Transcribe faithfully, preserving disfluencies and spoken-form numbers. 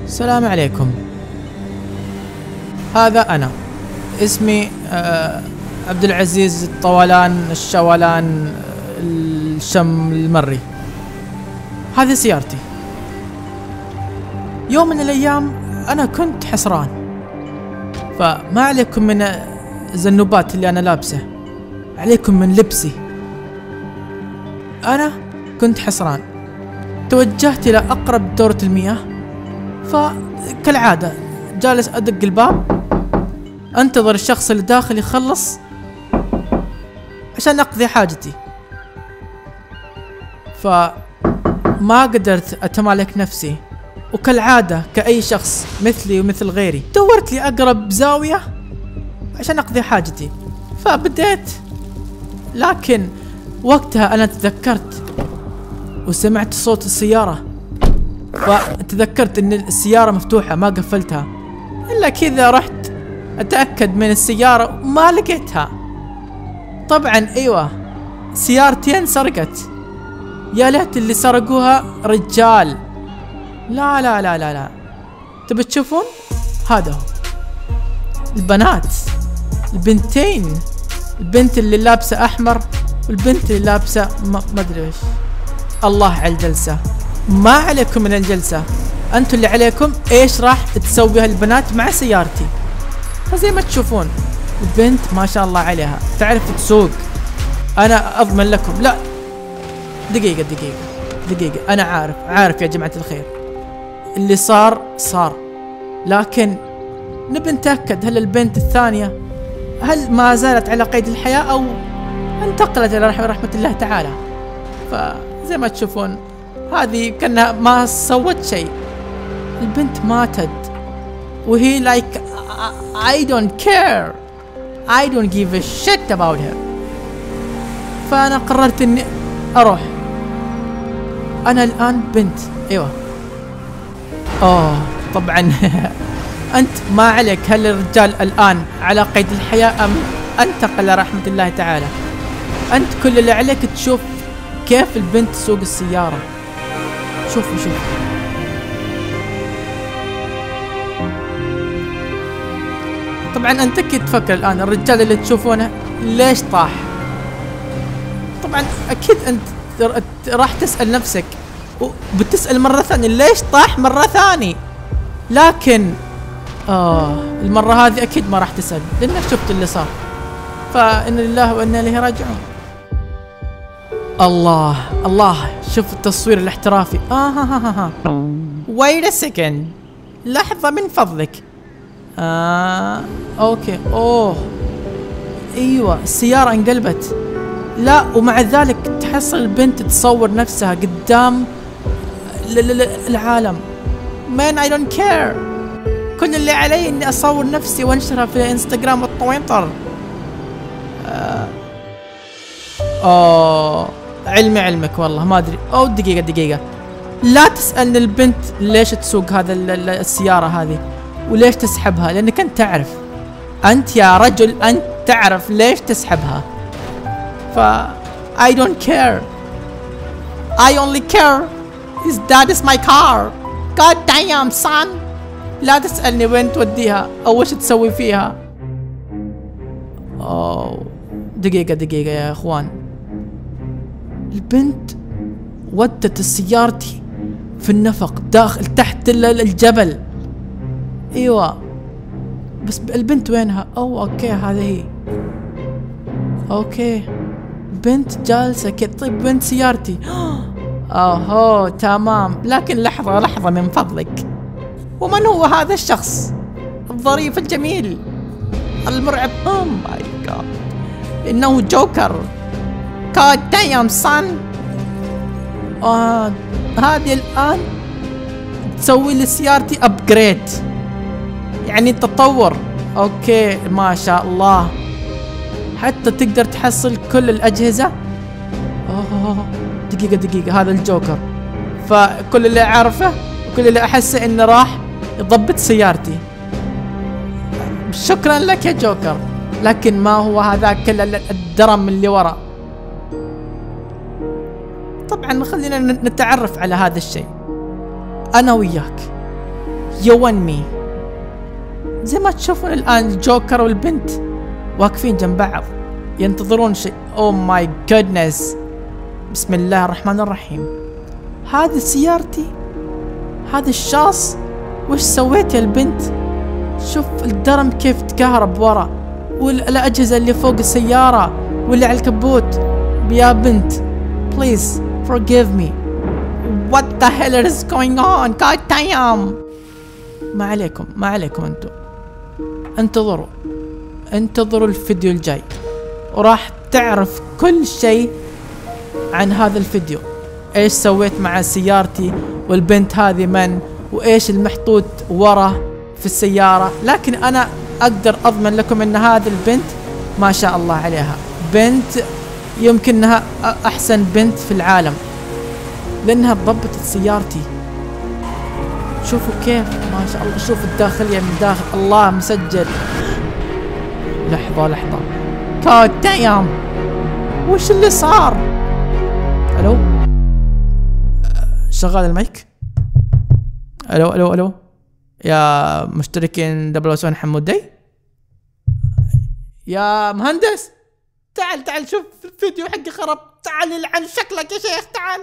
السلام عليكم. هذا أنا اسمي آه عبد العزيز الطولان الشولان الشم المري. هذه سيارتي. يوم من الأيام أنا كنت حسران، فما عليكم من الذنوبات اللي أنا لابسه، عليكم من لبسي. أنا كنت حسران، توجهت إلى أقرب دورة المياه، فكالعادة جالس أدق الباب أنتظر الشخص اللي داخل يخلص عشان أقضي حاجتي. فما قدرت أتمالك نفسي، وكالعادة كأي شخص مثلي ومثل غيري دورت لي أقرب زاوية عشان أقضي حاجتي. فبديت، لكن وقتها أنا تذكرت وسمعت صوت السيارة، فتذكرت ان السيارة مفتوحة ما قفلتها، الا كذا رحت اتأكد من السيارة وما لقيتها. طبعا ايوه، سيارتين سرقت. يا ليت اللي سرقوها رجال. لا لا لا لا لا، تبي تشوفون؟ هذا هو البنات، البنتين، البنت اللي لابسة احمر والبنت اللي لابسة ما ادري ايش. الله على الجلسة. ما عليكم من الجلسة، انتوا اللي عليكم ايش راح تسويها البنات مع سيارتي. فزي ما تشوفون البنت ما شاء الله عليها تعرف تسوق، انا اضمن لكم. لا دقيقة دقيقة دقيقة، انا عارف عارف يا جماعة الخير، اللي صار صار، لكن نبي نتأكد هل البنت الثانية هل ما زالت على قيد الحياة او انتقلت الى رحمة الله تعالى. فزي ما تشوفون هذه كأنها ما سوت شيء، البنت ماتت وهي like I don't care, I don't give a shit about her. فأنا قررت إني أروح. أنا الآن بنت، أيوة. أوه طبعا أنت ما عليك، هل الرجال الآن على قيد الحياة أم انتقل رحمة الله تعالى؟ أنت كل اللي عليك تشوف كيف البنت تسوق السيارة. شوفوا شوفوا طبعا انت اكيد تفكر الان الرجال اللي تشوفونه ليش طاح. طبعا اكيد انت راح تسأل نفسك وبتسأل مرة ثانية ليش طاح مرة ثانية، لكن اه المرة هذه اكيد ما راح تسأل لانك شفت اللي صار. فإن لله وإنا إليه راجعون. الله الله، شوف التصوير الاحترافي. آه ها ها ها ها wait a second، لحظة من فضلك. آه أوكي. أوه أيوة، السيارة انقلبت. لا ومع ذلك تحصل البنت تصور نفسها قدام العالم. man I don't care، كل اللي علي إني أصور نفسي وأنشرها في الانستغرام والتويتر. آه أوه علمي علمك والله ما ادري. او دقيقة دقيقة، لا تسألني البنت ليش تسوق هذا السيارة هذه وليش تسحبها، لانك انت تعرف، انت يا رجل انت تعرف ليش تسحبها. ف I don't care، I only care is that is my car. God damn son، لا تسألني وين توديها او وش تسوي فيها. اوه دقيقة دقيقة يا اخوان، البنت ودت سيارتي في النفق داخل تحت الجبل. ايوه بس البنت وينها؟ او اوكي هذه هي. اوكي بنت جالسة كذا. طيب بنت سيارتي؟ اوهو تمام، لكن لحظة لحظة من فضلك، ومن هو هذا الشخص الظريف الجميل المرعب؟ اوه ماي جاد، انه جوكر. God damn son. آه هذه الآن تسوي لي سيارتي أبجريد، يعني تطور. أوكي ما شاء الله، حتى تقدر تحصل كل الأجهزة. أوه دقيقة دقيقة، هذا الجوكر. فكل اللي أعرفه وكل اللي أحسه إنه راح يضبط سيارتي. شكرا لك يا جوكر، لكن ما هو هذاك الدرم اللي ورا. طبعا خلينا نتعرف على هذا الشيء. أنا وياك you and me. زي ما تشوفون الآن الجوكر والبنت واقفين جنب بعض ينتظرون شيء. Oh my goodness. بسم الله الرحمن الرحيم. هذه سيارتي، هذا الشخص. وش سويت يا البنت؟ شوف الدرم كيف تكهرب ورا، والأجهزة اللي فوق السيارة واللي على الكبوت. يا بنت please forgive me. What the hell is going on? God damn. ما عليكم ما عليكم انتم. انتظروا انتظروا الفيديو الجاي وراح تعرف كل شيء عن هذا الفيديو. ايش سويت مع سيارتي، والبنت هذه من، وايش المحطوط ورا في السيارة. لكن انا اقدر اضمن لكم ان هذه البنت ما شاء الله عليها بنت يمكن انها احسن بنت في العالم، لانها ضبطت سيارتي. شوفوا كيف ما شاء الله. شوف الداخلية من داخل، الله مسجل. لحظة لحظة. God damn. وش اللي صار؟ الو شغال المايك؟ الو الو الو يا مشتركين دبل سبعة حمودي، يا مهندس تعال تعال شوف الفيديو حقي خرب. تعال يلعن شكلك يا شيخ تعال.